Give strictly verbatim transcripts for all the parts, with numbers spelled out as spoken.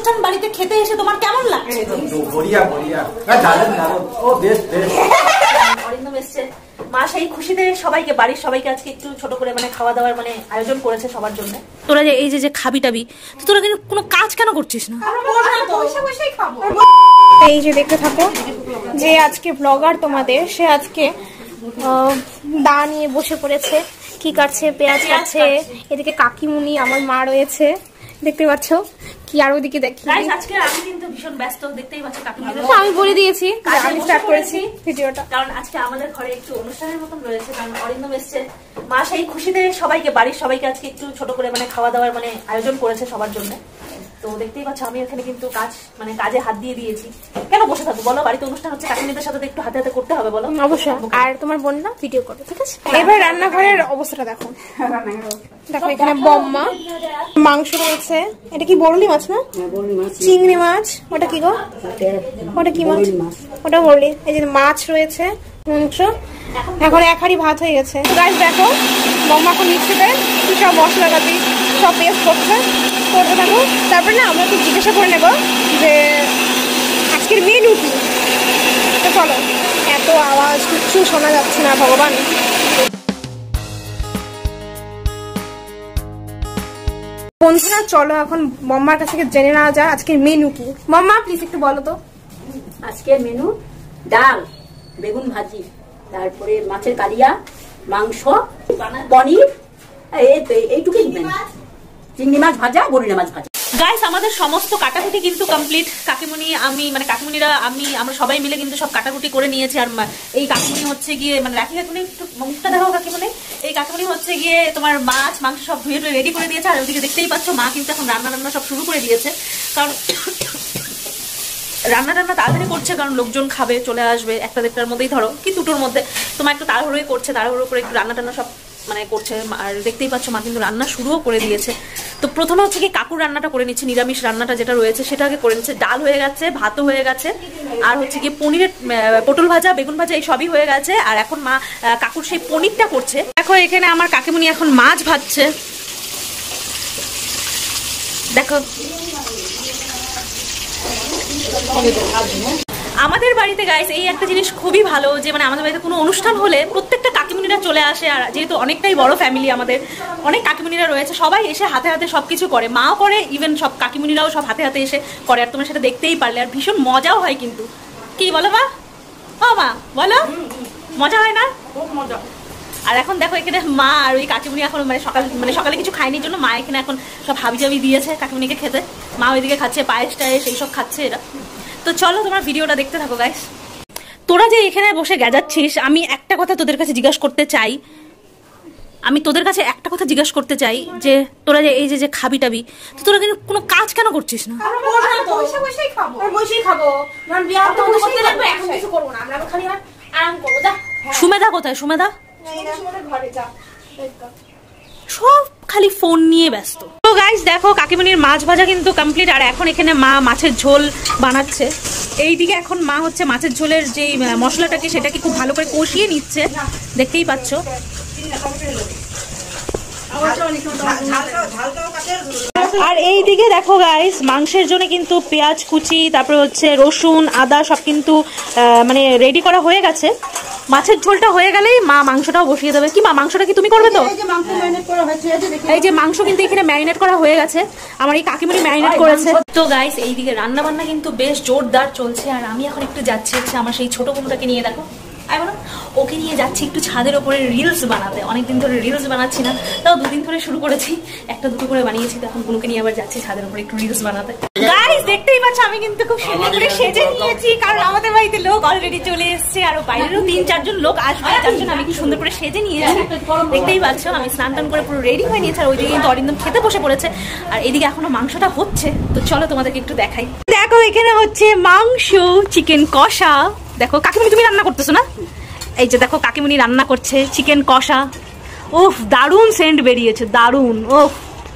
অনুষ্ঠান বাড়িতে খেতে এসে তোমার কেমন লাগছে? বড়িয়া বড়িয়া দারুণ দারুণ ও বেশ বেশ অরিন্দম এসছে, মা সেই খুশিতে সবাইকে বাড়ির সবাইকে আজকে একটু ছোট করে মানে খাওয়া দাওয়ার মানে আয়োজন করেছে সবার জন্য। তোরা যে এই যে যে খাবি টাবি, তো তোরা কিন্তু কোনো কাজ কেন করছিস না? এই যে দেখতে থাকো, যে আজকে ব্লগার তোমাদের, সে আজকে দা নিয়ে বসে পড়েছে, কি কাটছে, পেঁয়াজ কাটছে। এদিকে কাকিমুনি আমার মা রয়েছে, দেখতে পাচ্ছ কি। আর ওদিকে দেখি আজকে আমি কিন্তু ভীষণ ব্যস্ত, দেখতেই পাচ্ছ কাকিমুনি। আমি বলে দিয়েছি আমি স্টার্ট করেছি ভিডিওটা, কারণ আজকে আমাদের ঘরে একটু অনুষ্ঠানের মতন রয়েছে, কারণ অরিন্দম এসছে। মা সেই খুশিতে সবাইকে বাড়ির সবাইকে আজকে একটু ছোট করে মানে খাওয়া দাওয়ার মানে আয়োজন করেছে সবার জন্য। তো দেখতেই পাচ্ছ আমি এখানে কিন্তু কাজ মানে কাজে হাত দিয়ে দিয়েছি। কেন বসে থাকবো বলো, বাড়িতে অনুষ্ঠান হচ্ছে, কাকিমাদের সাথে একটু হাতে হাতে করতে হবে বলো। অবশ্যই। আর তোমার বোন না ভিডিও করবে, ঠিক আছে? এবার রান্নাঘরের অবস্থাটা দেখো। দেখো এখানে বম্মা, মাংস রয়েছে। এটা কি বরলি মাছ না? চিংড়ি মাছ। ওটা কি গো? ওটা কি মাছ? ওটা বরলি। এই যে মাছ রয়েছে, মাংস। এখন এক হাঁড়ি ভাত হয়ে গেছে। গাইস দেখো বম্মা এখন মিক্সিতে কি সব মশলা পাতি সব পেস্ট করছে, করতে থাকো। তারপর না আমরা একটু জিজ্ঞাসা করে নেবো যে আজকের মেনু কি। তো চলো, এত আওয়াজ কিচ্ছু শোনা যাচ্ছে না ভগবান। বন্ধুরা চলো এখন বম্মার কাছ থেকে জেনে নেওয়া যায় আজকের মেনু কি। বম্মা প্লিজ একটু বলো তো। আজকের মেনু ডাল, বেগুন ভাজি, তারপরে মাছের কালিয়া, মাংস, পনির, এইটুকুই মেনু। চিংড়ি মাছ ভাজা, বড়িনা মাছ ভাজা। গাইস আমাদের সমস্ত কাটাকুটি কিন্তু কমপ্লিট। কাকিমুনি আমি মানে কাকিমুনিরা আমি আমরা সবাই মিলে কিন্তু সব কাটাকুটি করে নিয়েছি। আর এই কাকিমুনি হচ্ছে গিয়ে মানে রাখি কাকিমুনি একটু মুখটা দেখাও কাকিমুনি। এই কাকিমুনি হচ্ছে গিয়ে তোমার মাছ মাংস সব ধুয়ে ধুয়ে রেডি করে দিয়েছে। আর ওদিকে দেখতেই পাচ্ছ মা কিন্তু এখন রান্না রান্না সব শুরু করে দিয়েছে, কারণ রান্না টান্না তাড়াতাড়ি করছে, কারণ লোকজন খাবে, চলে আসবে একটা দেড়টার মধ্যেই ধরো কি দুটোর মধ্যে। তোমার একটু তাড়াহুড়োই করছে, তাড়াহুড়ো করে একটু রান্না টান্না সব মানে করছে। আর দেখতেই পাচ্ছ মা কিন্তু রান্না শুরুও করে দিয়েছে। তো প্রথমে হচ্ছে কি কাকুর রান্নাটা করে নিচ্ছে, নিরামিষ রান্নাটা যেটা রয়েছে সেটা আগে করে নিচ্ছে। ডাল হয়ে গেছে, ভাতও হয়ে গেছে, আর হচ্ছে কি পনিরের পটল ভাজা, বেগুন ভাজা এই সবই হয়ে গেছে। আর এখন মা কাকুর সেই পনিরটা করছে। দেখো এখানে আমার কাকিমুনি এখন মাছ ভাজছে, দেখো। আমাদের বাড়িতে গাইস এই একটা জিনিস খুবই ভালো, যে মানে আমাদের বাড়িতে কোনো অনুষ্ঠান হলে প্রত্যেকটা কাকিমুনিরা চলে আসে। আর যেহেতু অনেকটাই বড় ফ্যামিলি আমাদের, অনেক কাকিমুনিরা রয়েছে, সবাই এসে হাতে হাতে সবকিছু করে। মাও করে, ইভেন সব কাকিমুনিরাও সব হাতে হাতে এসে করে। আর তোমরা সেটা দেখতেই পারলে, আর ভীষণ মজাও হয় কিন্তু। কি বলো মা? ও মা বলো, মজা হয় না? খুব মজা। আর এখন দেখো এখানে মা আর ওই কাকিমুনি এখন মানে সকাল মানে সকালে কিছু খায়নি জন্য মা এখানে এখন সব হাবি জাবি দিয়েছে কাকিমুনিকে খেতে। মা ওইদিকে খাচ্ছে পায়েস টায়েস এইসব খাচ্ছে এরা। তো চলো তোমরা ভিডিওটা দেখতে থাকো গাইস। তোরা যে এখানে বসে গেজাচ্ছিস, আমি একটা কথা তোদের কাছে জিজ্ঞাসা করতে চাই। আমি তোদের কাছে একটা কথা জিজ্ঞাসা করতে চাই যে তোরা যে এই যে যে খাবি টাবি, তো তোরা কিন্তু কোনো কাজ কেন করছিস না? সুমেধা কোথায়? সুমেধা সব খালি ফোন নিয়ে ব্যস্ত। তো গাইস দেখো কাকিমুনির মাছ ভাজা কিন্তু কমপ্লিট। আর এখন এখানে মা মাছের ঝোল বানাচ্ছে। এইদিকে এখন মা হচ্ছে মাছের ঝোলের যে মশলাটাকে সেটাকে খুব ভালো করে কষিয়ে নিচ্ছে, দেখতেই পাচ্ছ। আর এইদিকে দেখো গাইস মাংসের জন্য কিন্তু পেঁয়াজ কুচি, তারপরে হচ্ছে রসুন আদা সব কিন্তু মানে রেডি করা হয়ে গেছে। মাছের ঝোলটা হয়ে গেলেই মা মাংসটাও বসিয়ে দেবে। কি মা মাংসটা কি তুমি করবে? তো এই যে মাংস কিন্তু এখানে ম্যারিনেট করা হয়ে গেছে, আমার এই কাকিমুনি ম্যারিনেট করেছে। তো গাইস এইদিকে রান্না বান্না কিন্তু বেশ জোরদার চলছে। আর আমি এখন একটু যাচ্ছি হচ্ছে আমার সেই ছোট বোনটাকে নিয়ে, দেখো আই বলো, ওকে নিয়ে যাচ্ছি একটু ছাদের ওপরে রিলস বানাতে। অনেকদিন ধরে রিলস বানাচ্ছি না, তাও দুদিন ধরে শুরু করেছি, একটা দুটো করে বানিয়েছি। তখন বুনুকে নিয়ে আবার যাচ্ছি ছাদের ওপরে একটু রিলস বানাতে। গাইস দেখতেই পাচ্ছ আমি কিন্তু খুব সুন্দর করে সেজে নিয়েছি, কারণ আমাদের বাড়িতে লোক অলরেডি চলে এসছে। আর বাইরেরও তিন চারজন লোক আসবে, যার জন্য আমি খুব সুন্দর করে সেজে নিয়েছি। দেখতেই পাচ্ছ আমি স্নান টান করে পুরো রেডি হয়ে নিয়েছি। আর ওইদিকে কিন্তু অরিন্দম খেতে বসে পড়েছে, আর এদিকে এখনো মাংসটা হচ্ছে। তো চলো তোমাদেরকে একটু দেখাই। দেখো এখানে হচ্ছে মাংস, চিকেন কষা। দেখো কাকিমুনি তুমি রান্না করতেছো না? এই যে দেখো কাকিমুনি রান্না করছে চিকেন কষা। ওফ দারুণ সেন্ট বেরিয়েছে, দারুণ। ওফ। তো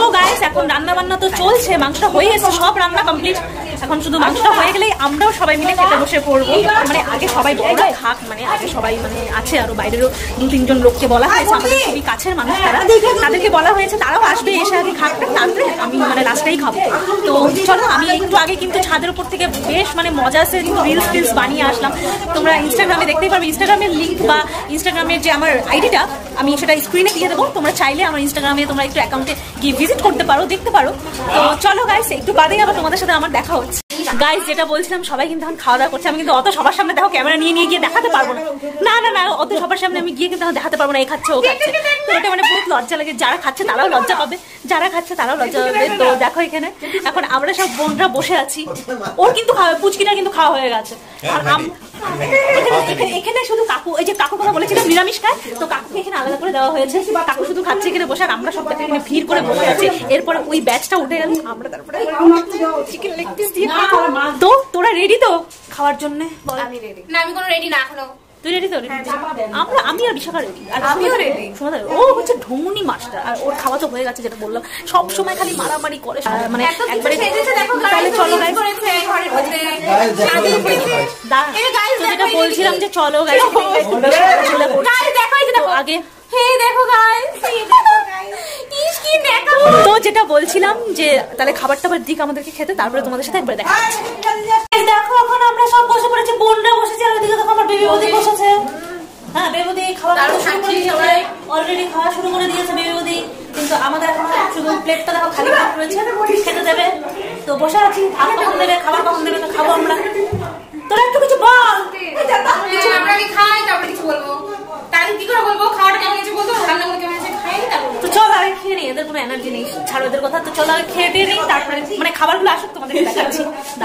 গাইস এখন রান্না বান্না তো চলছে, মাংসটা হয়ে এসেছে, সব রান্না কমপ্লিট। এখন শুধু মাংসটা হয়ে গেলেই আমরাও সবাই মিলে খেতে বসে পড়বো। মানে আগে সবাই বড়রা খাক, মানে আগে সবাই মানে আছে আরো বাইরেরও দু তিনজন লোককে বলা হয়েছে, আমাদের খুবই কাছের মানুষ তারা, তাদেরকে বলা হয়েছে তারাও আসবে, এসে আগে খাক, তারপরে আমি মানে লাস্টেই খাবো। তো চলো, আমি একটু আগে কিন্তু ছাদের উপর থেকে বেশ মানে মজা আসে কিন্তু রিলস টিলস বানিয়ে আসলাম। তোমরা ইনস্টাগ্রামে দেখতেই পারবে, ইনস্টাগ্রামের লিঙ্ক বা ইনস্টাগ্রামের যে আমার আইডিটা আমি সেটা স্ক্রিনে দিয়ে দেবো। তোমরা চাইলে আমার ইনস্টাগ্রামে তোমরা একটু অ্যাকাউন্টে গিয়ে ভিজিট করতে পারো, দেখতে পারো। তো চলো গাইস, একটু বাদেই আবার তোমাদের সাথে আমার দেখা হচ্ছে। গাইস যেটা বলছিলাম, সবাই কিন্তু এখন খাওয়া দাওয়া করছে, আমি কিন্তু অত সবার সামনে দেখো ক্যামেরা নিয়ে নিয়ে গিয়ে দেখাতে পারবো না। না না না অত সবার সামনে আমি গিয়ে কিন্তু দেখাতে পারবো না, এ খাচ্ছে ও খাচ্ছে, তো এটা মানে বহুত লজ্জা লাগে। যারা খাচ্ছে তারাও লজ্জা পাবে, যারা খাচ্ছে তারাও লজ্জা পাবে। তো দেখো এখানে এখন আমরা সব বোনরা বসে আছি, ওর কিন্তু খাওয়া পুচকিটা কিন্তু খাওয়া হয়ে গেছে। আর এখানে শুধু কাকু, এই যে কাকু কথা বলেছিলাম নিরামিষ খায়, তো কাকুকে এখানে আলাদা করে দেওয়া হয়েছে, কাকু শুধু খাচ্ছে এখানে বসে, আর আমরা সব এখানে ভিড় করে বসে আছি। এরপরে ওই ব্যাচটা উঠে গেল, আমরা তারপরে চিকেন লেগ পিস দিয়ে। তো তোরা রেডি তো খাওয়ার জন্য? আমি রেডি না, আমি কোনো রেডি না এখনো। তুই রেডি তো? আমরা আমি আর বিশাখা রেডি, আর আমিও রেডি। ও হচ্ছে ঢুমুনি মাস্টার, আর ওর খাওয়া তো হয়ে গেছে, যেটা বললাম সব সময় খালি মারামারি করে, মানে একবারে। তাহলে চলো গাইস, যেটা বলছিলাম যে চলো গাইস আগে, দেখো গাইস তো যেটা বলছিলাম যে তাহলে খাবার টাবার দিক আমাদেরকে খেতে, তারপরে তোমাদের সাথে একবার দেখা যাচ্ছে। দেখো এখন আমরা সব বসে পড়েছি, বোনরা বসেছে, আর ওদিকে দেখো আমার বেবি বৌদি বসেছে। হ্যাঁ বেবি বৌদি খাওয়া অলরেডি খাওয়া শুরু করে দিয়েছে বেবি বৌদি, কিন্তু আমাদের এখন শুধু প্লেটটা দেখো খালি রয়েছে, খেতে দেবে। তো বসে আছি, ভাত কখন দেবে, খাবার কখন দেবে, তো খাবো আমরা। তোরা একটু কিছু বল, আমরা কি খাই তারপরে কিছু বলবো, তাহলে কি করে বলবো খাওয়াটা কেমন হয়েছে বলবো, রান্নাগুলো কেমন হয়েছে খাই তারপর। তো চল আগে খেয়ে নিই, এদের কোনো এনার্জি নেই, ছাড়ো এদের কথা। তো চল আগে খেয়ে দিয়ে নিই, তারপরে মানে খাবারগুলো আসুক তোমাদেরকে দেখাচ্ছি।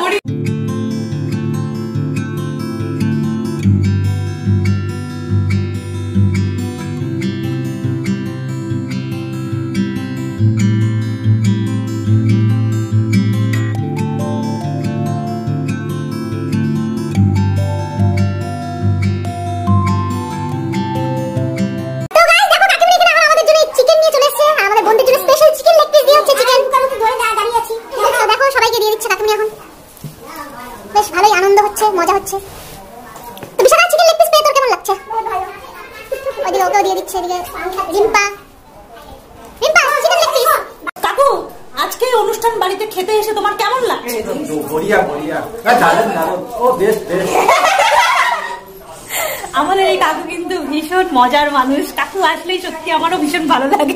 মজা হচ্ছে। তো বিশাল চিকেন লেগ পিস পেয়ে তোর কেমন লাগছে? ওদিকে ওকেও দিয়ে দিচ্ছে, এদিকে Rimpa Rimpa chicken leg piece. কাকু আজকে অনুষ্ঠান বাড়িতে খেতে এসে তোমার কেমন লাগছে? বড়িয়া বড়িয়া, দারুণ দারুণ, ও বেস্ট বেস্ট। আমাদের এই কাকু কিন্তু ভীষণ মজার মানুষ, কাকু আসলেই সত্যি আমারও ভীষণ ভালো লাগে।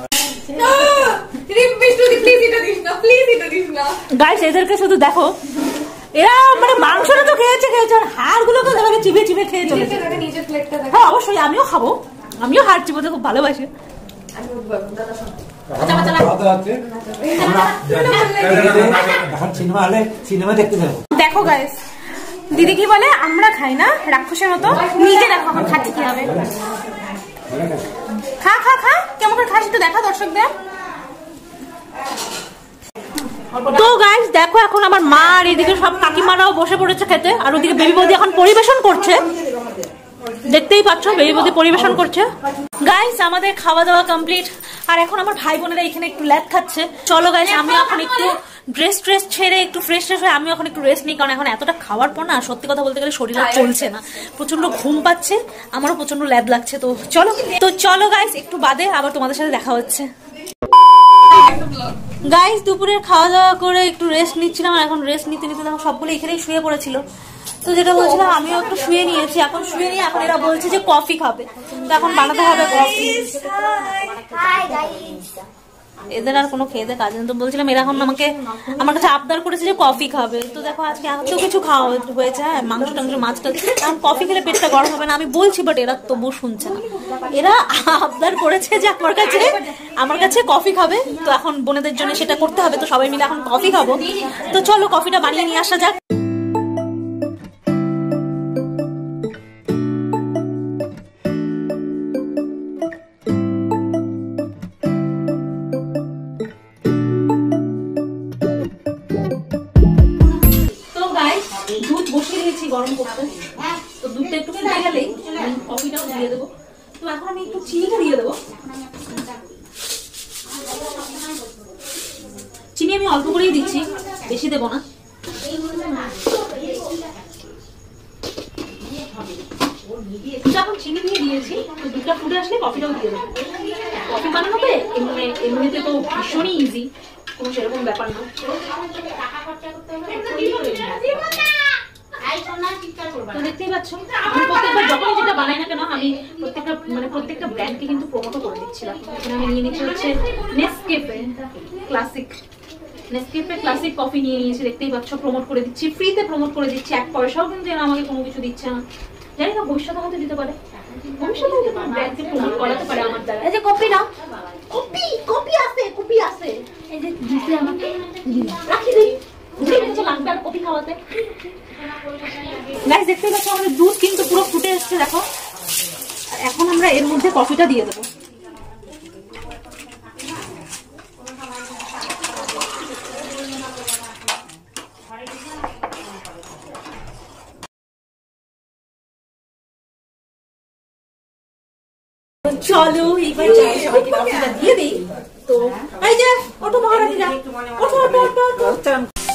গাইস এদেরকে শুধু দেখো, এরা মানে মাংসটা তো খেয়েছে খেয়েছে, আর হাড় গুলো তো দেখো চিবিয়ে চিবিয়ে খেয়ে চলেছে। হ্যাঁ অবশ্যই আমিও খাবো, আমিও হাড় চিবোতে খুব ভালোবাসি। দেখো গাইস দিদি কি বলে, আমরা খাই না রাক্ষসের মতো, নিজে দেখো আমার খাচ্ছি কি হবে। খা খা খা, কেমন করে খাস একটু দেখা দর্শকদের। তো গাইস দেখো এখন আমার মা আর এদিকে সব কাকিমারাও বসে পড়েছে খেতে, আর ওদিকে বেবি বৌদি এখন পরিবেশন করছে, দেখতেই পাচ্ছ বেবি বৌদি পরিবেশন করছে। গাইস আমাদের খাওয়া দাওয়া কমপ্লিট, আর এখন আমার ভাই বোনেরা এখানে একটু ল্যাদ খাচ্ছে। চলো গাইস আমি এখন একটু ড্রেস ট্রেস ছেড়ে একটু ফ্রেশ ট্রেশ হয়ে আমি এখন একটু রেস্ট নিই, কারণ এখন এতটা খাওয়ার পর না সত্যি কথা বলতে গেলে শরীর আর চলছে না, প্রচন্ড ঘুম পাচ্ছে, আমারও প্রচন্ড ল্যাদ লাগছে। তো চলো তো চলো গাইস একটু বাদে আবার তোমাদের সাথে দেখা হচ্ছে। গাইস দুপুরের খাওয়া দাওয়া করে একটু রেস্ট নিচ্ছিলাম, আর এখন রেস্ট নিতে নিতে দেখো সবগুলো এখানেই শুয়ে পড়েছিল। তো যেটা বলছিলাম আমিও একটু শুয়ে নিয়েছি, এখন শুয়ে নিয়ে এখন এরা বলছে যে কফি খাবে, তো এখন বানাতে হবে কফি। এদের আর কোনো খেয়ে দেয় কাজ নেই, তো বলছিলাম এরা এখন আমাকে আমার কাছে আবদার করেছে যে কফি খাবে। তো দেখো আজকে এত কিছু খাওয়া হয়েছে, হ্যাঁ মাংস টাংস মাছটা, এখন কফি খেলে পেটটা গরম হবে না আমি বলছি, বাট এরা তবু শুনছে না। এরা আবদার করেছে যে আমার কাছে আমার কাছে কফি খাবে, তো এখন বোনেদের জন্য সেটা করতে হবে, তো সবাই মিলে এখন কফি খাবো। তো চলো কফিটা বানিয়ে নিয়ে আসা যাক। দুধ বসিয়ে দিয়েছি গরম করতে, তো দুধটা একটু ফুটে গেলেই আমি কফিটাও দিয়ে দেবো। তো এখন আমি একটু চিনিটা দিয়ে দেবো। আমি অল্প করেই দিচ্ছি, বেশি দেবো না। যখন চিনি দিয়ে দিয়েছি দুধটা ফুটে আসলে কফিটাও দিয়ে দেবো। কফি বানানোতে এমনি এমনিতে তো ভীষণই ইজি, কোনো সেরকম ব্যাপার না। তো দেখতেই পাচ্ছ আমি প্রত্যেকবার যখন যেটা বানাই না কেন আমি প্রত্যেকটা মানে প্রত্যেকটা ব্র্যান্ডকে কিন্তু প্রমোটও করে দিচ্ছিলাম। এখানে আমি নিয়ে নিচ্ছি হচ্ছে Nescafe classic, Nescafe classic coffee নিয়ে নিয়েছি, দেখতেই পাচ্ছ প্রমোট করে দিচ্ছি, ফ্রিতে প্রমোট করে দিচ্ছি, এক পয়সাও কিন্তু এরা আমাকে কোনো কিছু দিচ্ছে না। জানি না ভবিষ্যতে হয়তো দিতে পারে, ভবিষ্যতে হয়তো ব্র্যান্ডকে প্রমোট করাতে পারে আমার দ্বারা। এই যে কপি না, কপি কপি আছে, কপি আছে, এই যে দিতে আমাকে রাখি দিই, বুঝে গেছো লাগবে আর কপি খাওয়াতে। গাইস দেখতে পাচ্ছ আমাদের দুধ কিন্তু পুরো ফুটে এসেছে দেখো। এখন আমরা এর মধ্যে কফিটা দিয়ে দেবো। চলো এইবার সবাইকে কফিটা দিয়ে দিই। তো এই যে ওঠো মহারানীরা, ওঠো ওঠো ওঠো ওঠো।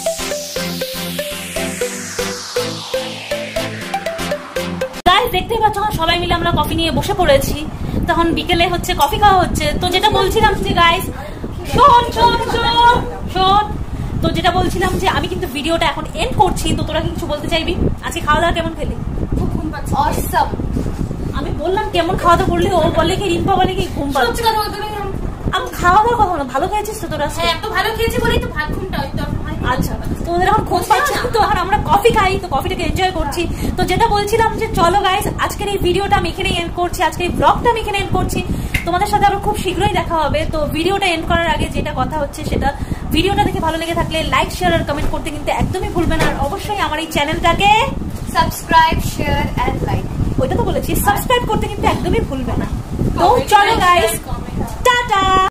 দেখতে পাচ্ছ সবাই মিলে আমরা কফি নিয়ে বসে পড়েছি, তখন বিকেলে হচ্ছে কফি খাওয়া হচ্ছে। তো যেটা বলছিলাম যে গাইস শোন শোন শোন শোন তো যেটা বলছিলাম যে আমি কিন্তু ভিডিওটা এখন এন্ড করছি। তো তোরা কিছু বলতে চাইবি? আজকে খাওয়া দাওয়া কেমন খেলি? খুব ঘুম পাচ্ছে। অসম। আমি বললাম কেমন খাওয়া দাওয়া করলি, ও বলে কি রিম্পা বলে কি ঘুম পাচ্ছে। সত্যি কথা বলতে গেলে আমি খাওয়া দাওয়ার কথা বলো, ভালো খেয়েছিস তো তোরা? হ্যাঁ এত ভালো খেয়েছি বলেই তো ভাত ঘুমটা হইতো। আচ্ছা তোদের এখন খোঁজ পাচ্ছি তো, আর আমরা কফি খাই, তো কফিটাকে এনজয় করছি। তো যেটা বলছিলাম যে চলো গাইস আজকের এই ভিডিওটা আমি এখানেই এন্ড করছি, আজকের এই ব্লগটা আমি এখানে এন্ড করছি। তোমাদের সাথে আরো খুব শীঘ্রই দেখা হবে। তো ভিডিওটা এন্ড করার আগে যেটা কথা হচ্ছে সেটা, ভিডিওটা দেখে ভালো লেগে থাকলে লাইক শেয়ার আর কমেন্ট করতে কিন্তু একদমই ভুলবে না। আর অবশ্যই আমার এই চ্যানেলটাকে সাবস্ক্রাইব শেয়ার এন্ড লাইক, ওইটা তো বলেছি, সাবস্ক্রাইব করতে কিন্তু একদমই ভুলবে না। তো চলো গাইস, টাটা।